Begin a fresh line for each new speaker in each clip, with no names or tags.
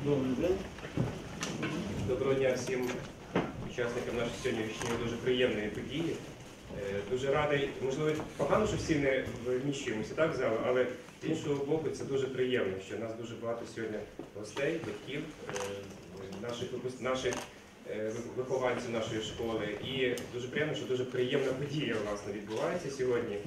Добрий день.
Доброго дня всім учасникам нашої сьогоднішньої дуже приємної події. Дуже радий, можливо, погано, що всі не вміщуємося так, в залу, але з іншого боку це дуже приємно, що у нас дуже багато сьогодні гостей, батьків, наших вихованців нашої школи. І дуже приємно, що дуже приємна подія власне відбувається сьогодні.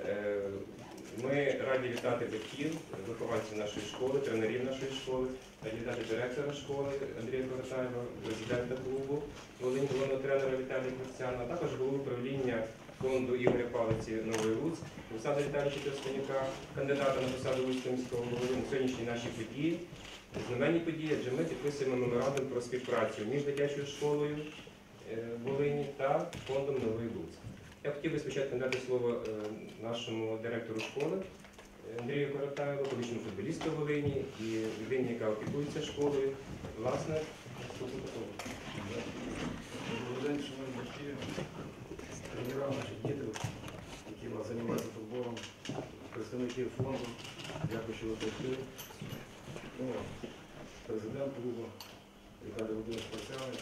Ми раді вітати батьків, вихованців нашої школи, тренерів нашої школи, раді вітати директора школи Андрія Коротаєва, президента клубу Волинь, головного тренера Віталія Костяна, а також голову управління фонду Ігоря Палиці Новий Луцьк, Олександра Віталійовича Товстонюка, кандидата на посаду Луцького міського голови. На сьогоднішній нашій події, знаменні події, адже ми підписуємо меморандум про співпрацю між дитячою школою Волині та фондом Новий Луцьк. Я хотів би спочатку надати слово нашому директору школи Андрію Коротаєву, колишньому футболісту Волині і людині, яка опікується школою. Власне,
Добрий день, шановні батьки, тренера, наші діти, які у нас займаються футболом, представники фонду, дякую, що ви прийшли. Президент клубу Віталій Володимирович Костян.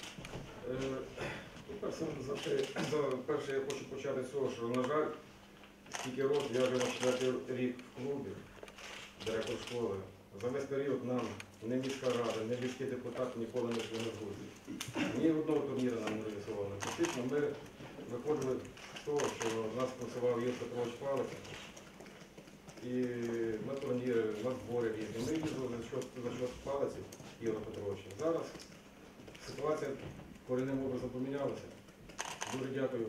Перше я хочу почати з того, що, на жаль, скільки років я вже на 4-й рік в клубі, директор школи. За весь період нам не міська рада, не міський депутат ніколи не йшли на згоді. Ні одного турніру нам не реалізовано. Фактично ми виходили з того, що нас працював Ігор Петрович Палиця. І на турніри, на збори різні. Ми їздили за счет Палиці Ігора Петровича. Зараз ситуація корінним образом помінялася. Дуже дякую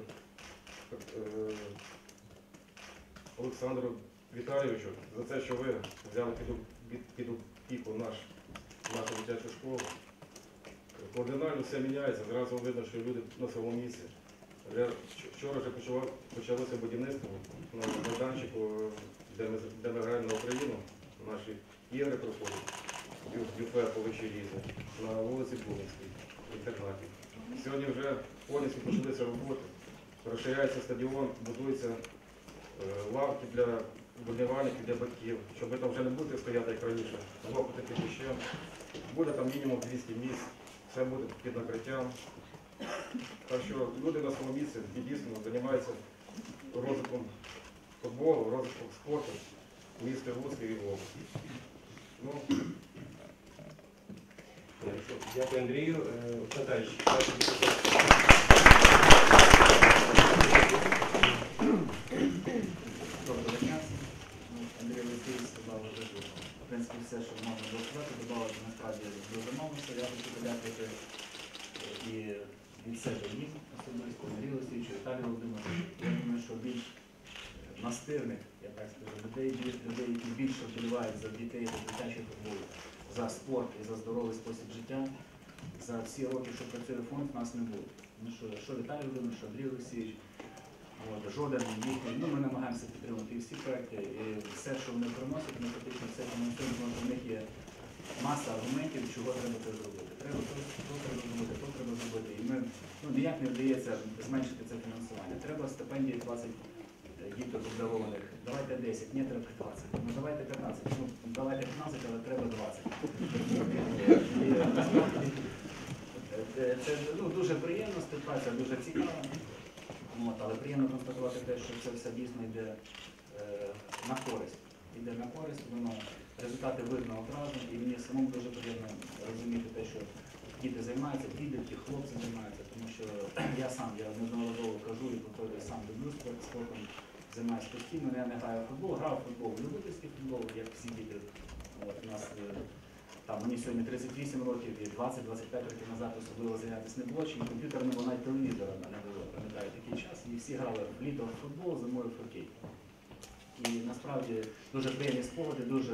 Олександру Віталійовичу за те, що ви взяли під опіку нашу дитячу школу. Кардинально все міняється, зразу видно, що люди на своєму місці. Вчора вже почалося будівництво на майданчику, де ми граємо на Україну, наші ігри проходять, ЮФЕ по вищій різні, на вулиці Бунинській, в інтернаті. Сьогодні вже повністю почалися роботи, розширяється стадіон, будуються лавки для вболівальників, для батьків, щоб там вже не бути стояти, як раніше, лопати під дощем. Буде там мінімум 200 місць, все буде під накриттям. Так що люди на своєму місці дійсно займаються розвитком футболу, розвитком спорту в місті Луцьк і в області.
дякую Андрію. Олександр
Доброго дня. Андрій Олексійович сказав, в принципі, все, що можна було сказати, додавати насправді дуже мало. Я хочу подякувати і від себе їм особисто, Андрію Олексійовичу, Віталію Володимировичу. Я думаю, що більш настирних, я так скажу, людей, які більше вболівають за дітей, за дитячий футбол, за спорт і за здоровий спосіб життя, за всі роки, що працює фонд, нас не було. Тому що Віталій Володимирович, що Андрій Олексійович, жоден їхній, ми намагаємося підтримати всі проекти, і все, що вони приносять, ми фактично все фінансуємо, тому що в них є маса аргументів, чого треба це зробити. Треба то треба зробити, то треба зробити. І ми ніяк не вдається зменшити це фінансування. Треба стипендії 20 діток обдарованих. Давайте 10, ні, треба 20. Ну давайте 15. Ну давайте 15, але треба 20. Це дуже приємно, співпраця дуже цікава. Але приємно констатувати те, що це все дійсно йде на користь. Йде на користь, воно результати видно одразу, і мені самому дуже приємно розуміти те, що діти займаються, підлітки, хлопці займаються, тому що я неодноразово кажу і повторюю, сам люблю спортом, займаюся постійно, я не граю в футбол, грав в футбол, любительський футбол, як всі діти. У нас мені сьогодні 38 років і 20-25 років назад особливо зайнятися не було, чи комп'ютерного, навіть телевізора не було, пам'ятаю такий час. І всі грали в літо в футбол, зимою в хокей. І насправді дуже приємні спогади, дуже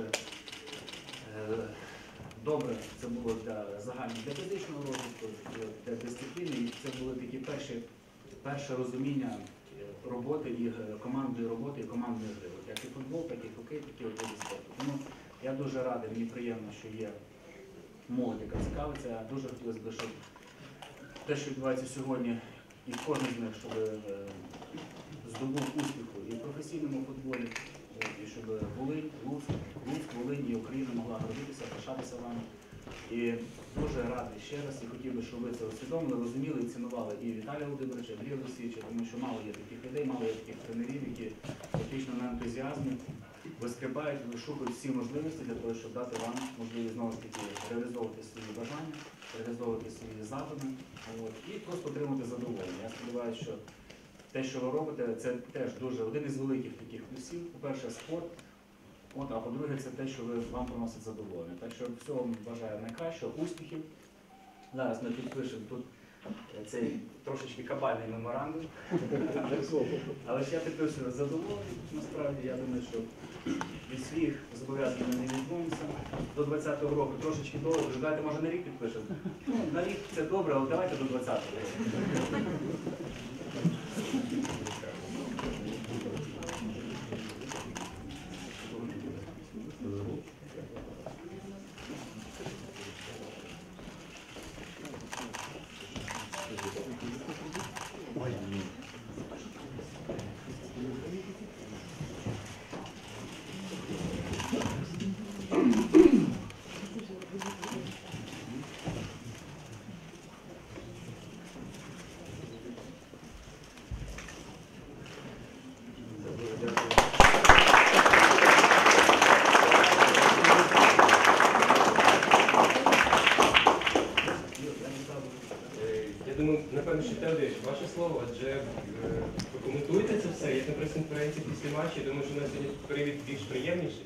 добре це було для фізичного розвитку, для дисципліни. І це були такі перше розуміння роботи і командної роботи, і командної гри. Як і футбол, так і хокей, так і види спорту. Тому я дуже радий, мені приємно, що є молодь, яка цікавиться. Дуже хотілося б, щоб те, що відбувається сьогодні, і кожен з них, щоб здобув успіху і в професійному футболі, і щоб Волинь, Луцьк, Волинь і Україна могла гордитися, пишатися вами. І дуже радий ще раз і хотів би, щоб ви це усвідомили, розуміли і цінували і Віталія Володимировича, Андрія Олексійовича, тому що мало є таких людей, мало є таких тренерів, які фактично на ентузіазмі вистрибають, вишукують всі можливості для того, щоб дати вам можливість знову ж таки реалізовувати свої бажання, реалізовувати свої задуми і просто отримати задоволення. Я сподіваюся, що те, що ви робите, це теж дуже один із великих таких плюсів. По-перше, спорт. А по-друге, це те, що вам приносить задоволення. Так що всього вам бажаю найкращого, успіхів. Зараз ми підпишемо тут цей трошечки кабальний меморандум. Але ж я підписую задоволення, насправді. Я думаю, що від своїх зобов'язань ми не відмовимося. До 20-го року трошечки довго. Давайте, може, на рік підпишемо. На рік це добре, але давайте до 20-го року.
Я думаю, напевно, що Теодор, ваше слово, адже прокоментуйте це все, як на прес-конференції після матчу. Я думаю, що у нас сьогодні привід більш приємніший.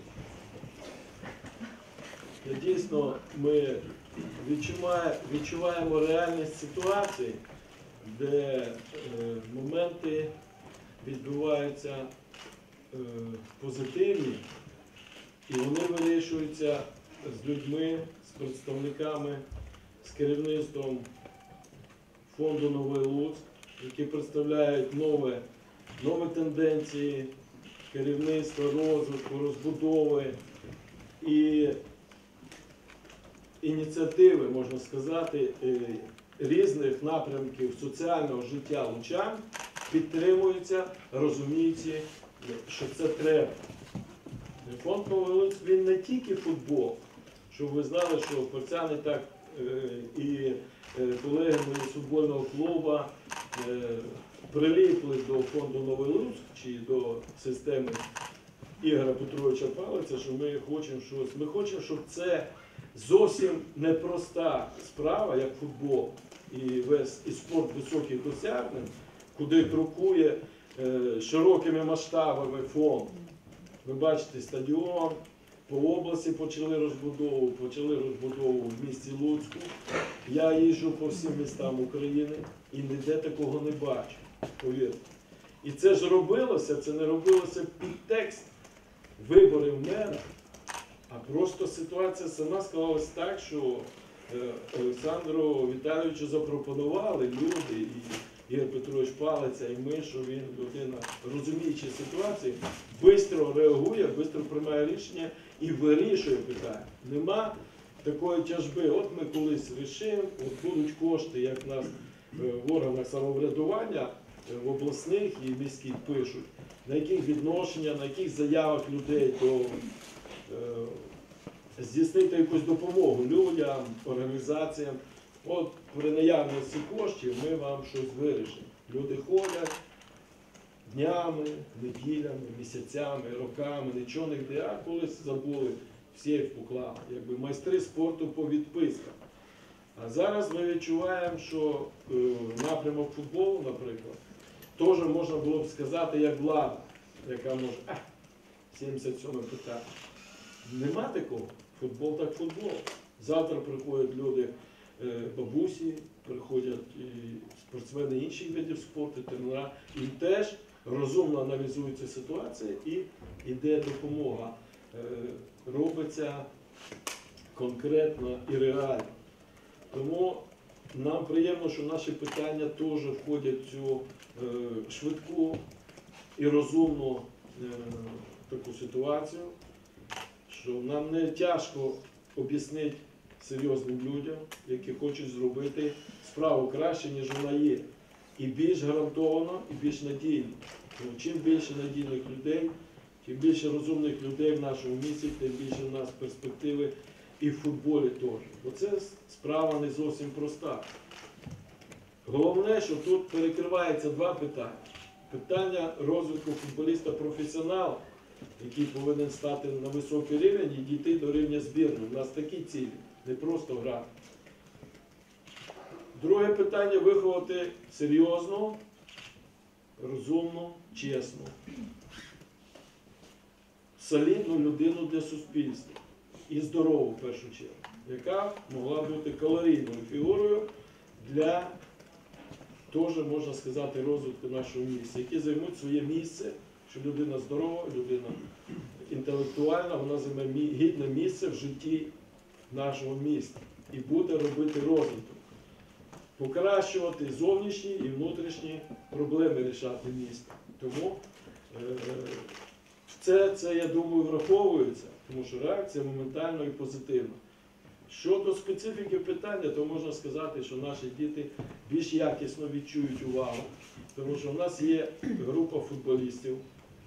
Дійсно, ми відчуваємо реальність ситуації, де моменти відбуваються позитивні, і вони вирішуються з людьми, з представниками, з керівництвом фонду «Новий Луцьк», які представляють нові тенденції керівництва, розвитку, розбудови і ініціативи, можна сказати, різних напрямків соціального життя лучан підтримуються, розуміючи, що це треба. Фонд «Новий Луцьк» він не тільки футбол, щоб ви знали, що спортсмени так і колеги мої з футбольного клубу приліпли до фонду «Новий Луцьк» чи до системи Ігоря Петровича Палиця, що ми хочемо щось. Ми хочемо, щоб це зовсім непроста справа, як футбол і спорт високих досягнень, куди крокує широкими масштабами фонд. Ви бачите, стадіон, по області почали розбудову в місті Луцьку. Я їжджу по всім містам України і ніде такого не бачу, повірте. І це ж робилося, це не робилося під текст виборів мера, а просто ситуація сама склалась так, що Олександру Віталійовичу запропонували люди, і Ігор Петрович Палиця, і ми, що він людина, розуміючи ситуацію, швидко реагує, швидко приймає рішення і вирішує питання. Нема такої тяжби. От ми колись рішимо, от будуть кошти, як в нас в органах самоврядування, в обласних і міських пишуть, на яких відношення, на яких заявах людей до здійснити якусь допомогу людям, організаціям. От при наявності коштів ми вам щось вирішимо. Люди ходять днями, неділями, місяцями, роками, нічого не йде, а колись забули, в сейф поклали. Якби майстри спорту по відписках. А зараз ми відчуваємо, що напрямок футболу, наприклад, теж можна було б сказати, як влада, яка може, 77 питання. Нема такого. Футбол так футбол. Завтра приходять люди, бабусі, приходять і спортсмени інших видів спорту, тренера. Їм теж розумно аналізується ситуація і йде допомога. Робиться конкретно і реально. Тому нам приємно, що наші питання теж входять в цю швидку і розумну таку ситуацію, що нам не тяжко об'яснити серйозним людям, які хочуть зробити справу краще, ніж вона є. І більш гарантовано, і більш надійно. Тому чим більше надійних людей, тим більше розумних людей в нашому місті, тим більше в нас перспективи і в футболі теж. Бо це справа не зовсім проста. Головне, що тут перекривається два питання. Питання розвитку футболіста-професіонала, який повинен стати на високий рівень і дійти до рівня збірної. У нас такі цілі, не просто грати. Друге питання – виховати серйозну, розумну, чесну, солідну людину для суспільства. І здорову, в першу чергу, яка могла бути калорійною фігурою для, теж, можна сказати, розвитку нашого міста, які займуть своє місце, що людина здорова, людина інтелектуальна, вона займе гідне місце в житті нашого міста і буде робити розвиток, покращувати зовнішні і внутрішні проблеми рішати міста. Тому це, я думаю, враховується, тому що реакція моментально і позитивна. Щодо специфіки питання, то можна сказати, що наші діти більш якісно відчують увагу, тому що в нас є група футболістів,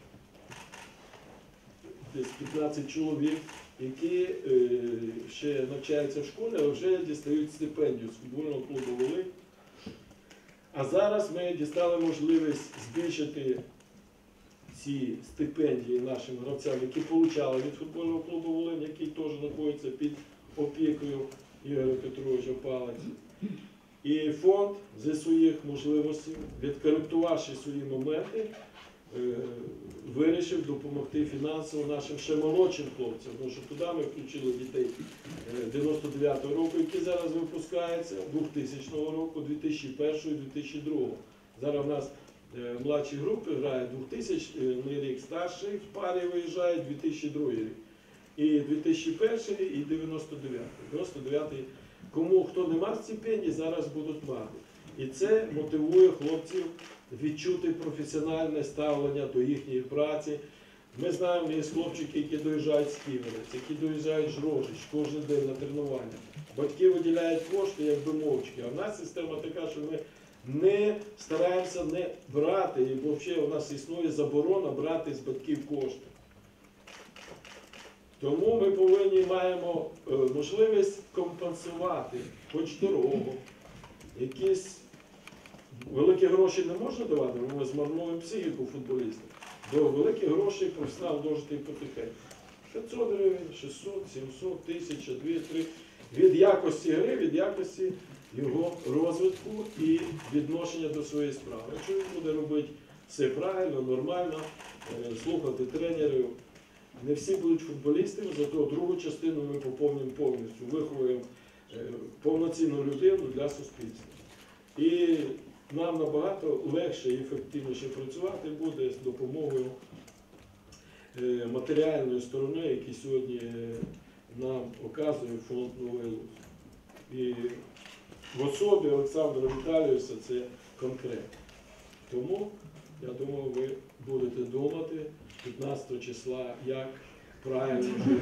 десь 15 чоловік, які ще навчаються в школі, а вже дістають стипендію з футбольного клубу «Волинь». А зараз ми дістали можливість збільшити ці стипендії нашим гравцям, які отримали від футбольного клубу «Волинь», який теж знаходиться під опікою Ігоря Петровича Палиці. І фонд зі своїх можливостей, відкоректувавши свої моменти, вирішив допомогти фінансово нашим ще молодшим хлопцям, тому що туди ми включили дітей 99-го року, які зараз випускаються, 2000 року, 2001 і 2002. Зараз у нас младші групи грають 2000 рік, старший в парі виїжджає 2002 рік. І 2001 і 99. 99-й. Кому хто не мав стипендій, зараз будуть мати. І це мотивує хлопців відчути професіональне ставлення до їхньої праці. Ми знаємо, є хлопчики, які доїжджають з Ківерець, які доїжджають з Рожищ кожен день на тренування. Батьки виділяють кошти, якби мовчки. А в нас система така, що ми не стараємося не брати, і взагалі у нас існує заборона брати з батьків кошти. Тому ми маємо можливість компенсувати хоч дорогу, якісь великі гроші не можна давати, ми змарнуємо психіку футболістів. До великих грошей професіонал дожити потихеньку. 500 гривень, 600, 700, 1000, 2, 3. Від якості гри, від якості його розвитку і відношення до своєї справи. Якщо він буде робити все правильно, нормально, слухати тренерів, не всі будуть футболістами, зато другу частину ми поповнюємо повністю, виховуємо повноцінну людину для суспільства. І нам набагато легше і ефективніше працювати буде з допомогою матеріальної сторони, які сьогодні нам оказує фонд «Новий Луцьк». І в особі Олександра Віталійовича це конкретно. Тому, я думаю, ви будете думати 15 числа, як правильно жити.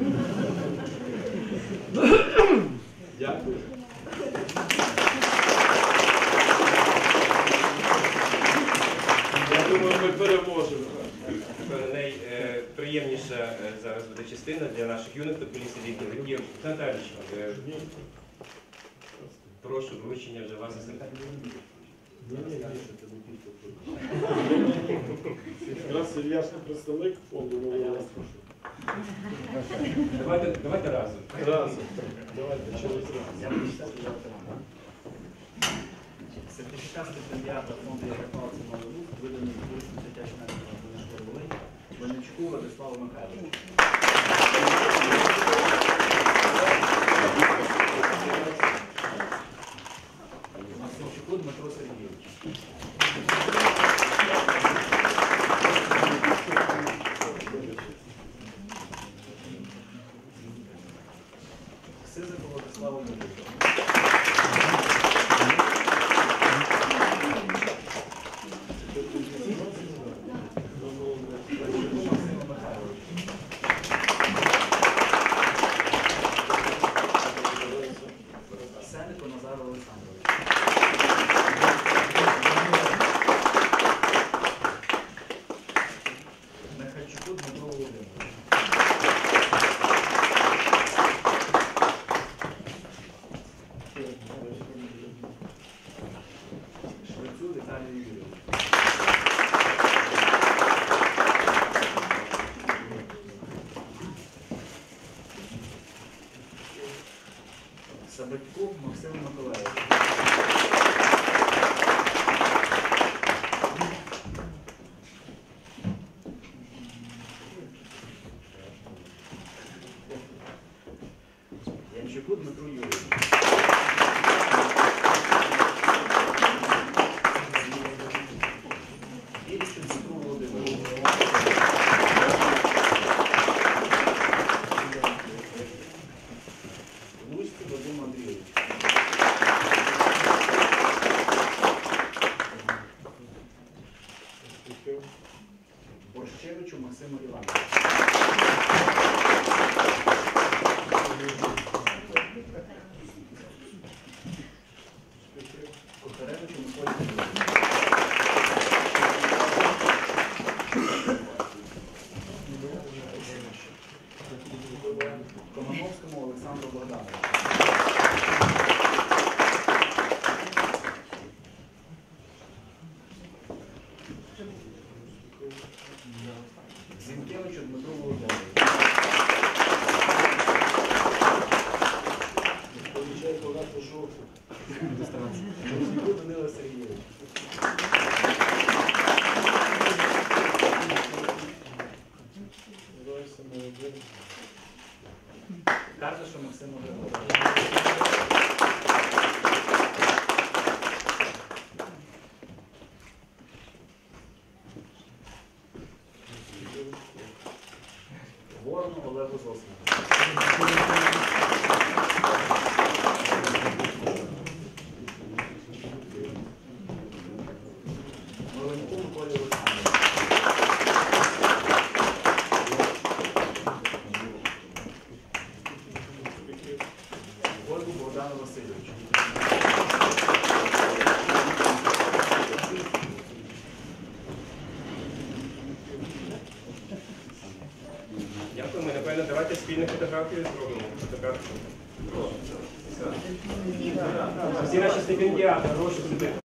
Дякую. Я думаю, ми переможемо.
Найприємніша зараз буде частина для наших юних футболістів літніх. Наталічка, прошу, вручення вже вас.
Якраз я ж не представник фонду «Новий Луцьк».
Давайте разом.
Разом. Давайте через раз.
Я буду читати завтра. Сертифікат стипендіата фонду Ігоря Палиці «Новий Луцьк» виданий колишньому дитячому футбольній школі «Волинь» Винничуку Владиславу Михайловичу. Максимчуку Дмитру Сергійовичу. Сизику Владиславу Михайловичу. Максиму Михайловичу. Демчуку Дмитру Юрійовичу. Ілічу Дмитру Володимировичу. Луцьку Вадиму Андрійовичу. Борщевичу Максиму Івановичу. Кухаревичу Миколі Юрійовичу. Комановському Олександру Богдановичу. Зінкевичу Дмитру Володимировичу.
Получай багато жовтих.
Музику Данила Сергійовичу.
Давайся, молодець.
Карташу Максиму Григоровичу. Ворону Олегу Зосману. Маленьку Миколі Олександровичу. Гольбу Богдану Васильовичу.
Дякуємо. Напевно, давайте спільну фотографію зробимо. Фотографію. Всі наші стипендіати, гроші сюди.